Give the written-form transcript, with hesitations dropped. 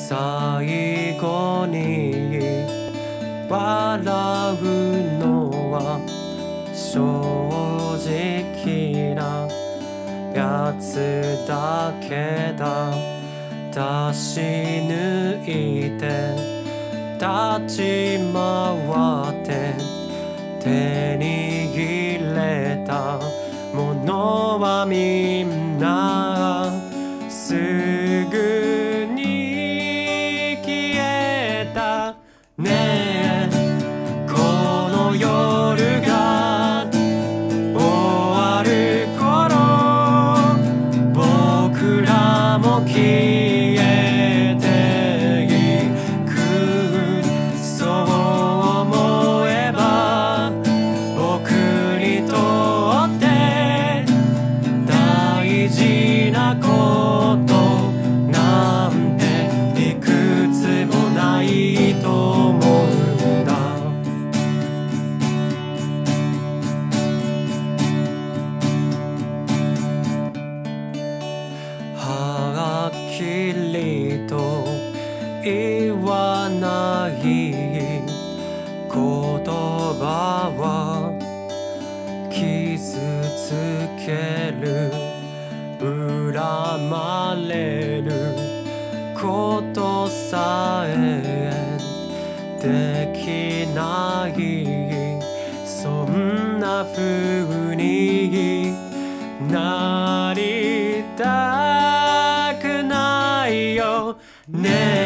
最後に笑うのは正直なやつだけだ。出し抜いて立ち回って手に入れたものはみんなすぐに消えたねえ。この夜が終わる頃僕らも消えていく。そう思えば僕にとって大事なことなんていくつもないと思うんだ。はっきりと言わない言葉は傷つける恨まれることさえできない。そんな風になりたくないよねえ。